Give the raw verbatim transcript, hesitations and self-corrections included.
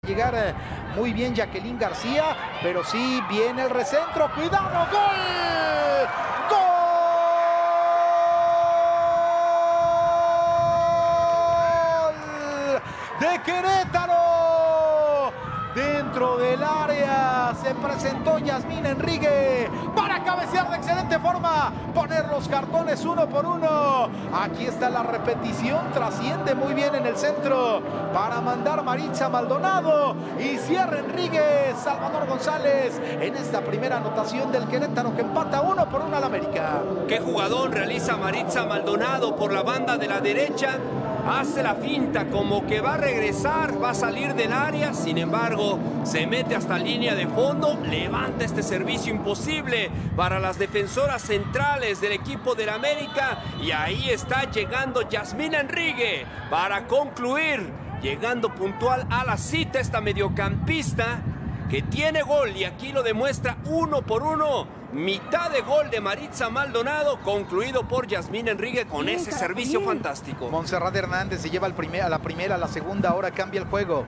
Llegar eh, muy bien Jacqueline García, pero sí viene el recentro. ¡Cuidado! ¡Gol! ¡Gol! ¡De Querétaro! Dentro del área se presentó Yasmín Enrique para cabecear de excelente forma, poner los cartones uno por uno. Aquí está la repetición, trasciende muy bien en el centro para mandar Maritza Maldonado y cierra Enrique. Salvador González en esta primera anotación del Querétaro que empata uno por uno al América. Qué jugadón realiza Maritza Maldonado por la banda de la derecha. Hace la finta como que va a regresar, va a salir del área, sin embargo, se mete hasta línea de fondo, levanta este servicio imposible para las defensoras centrales del equipo del América y ahí está llegando Yasmín Enrique para concluir, llegando puntual a la cita esta mediocampista que tiene gol y aquí lo demuestra uno por uno. Mitad de gol de Maritza Maldonado, concluido por Yasmín Enrique con ese servicio fantástico. Montserrat Hernández se lleva el primer, a la primera, a la segunda, ahora cambia el juego.